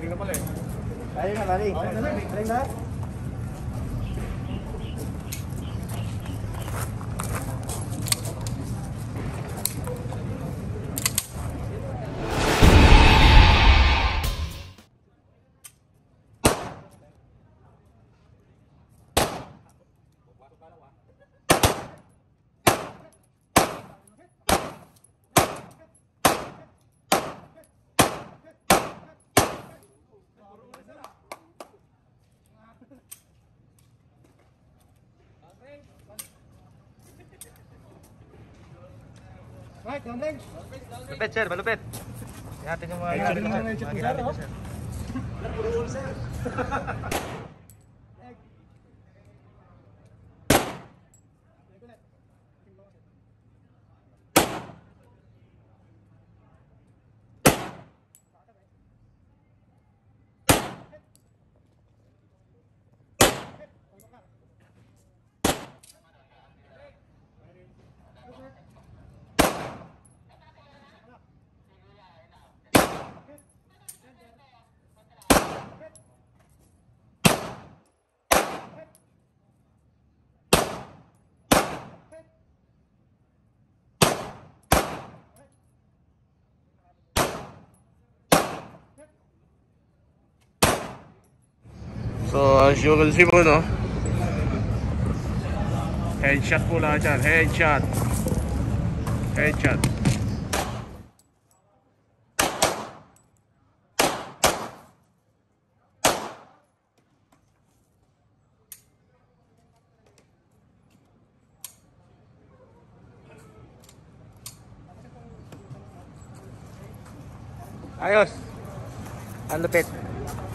Laring na pala eh. Laring na, laring. Laring na. Right, landing. Malupit sir, malupit. Natin yung mga ginamit ko sir. So as you can see mo, no, headshot po lahat yan. Headshot. Headshot. Ayos. Ang lupit.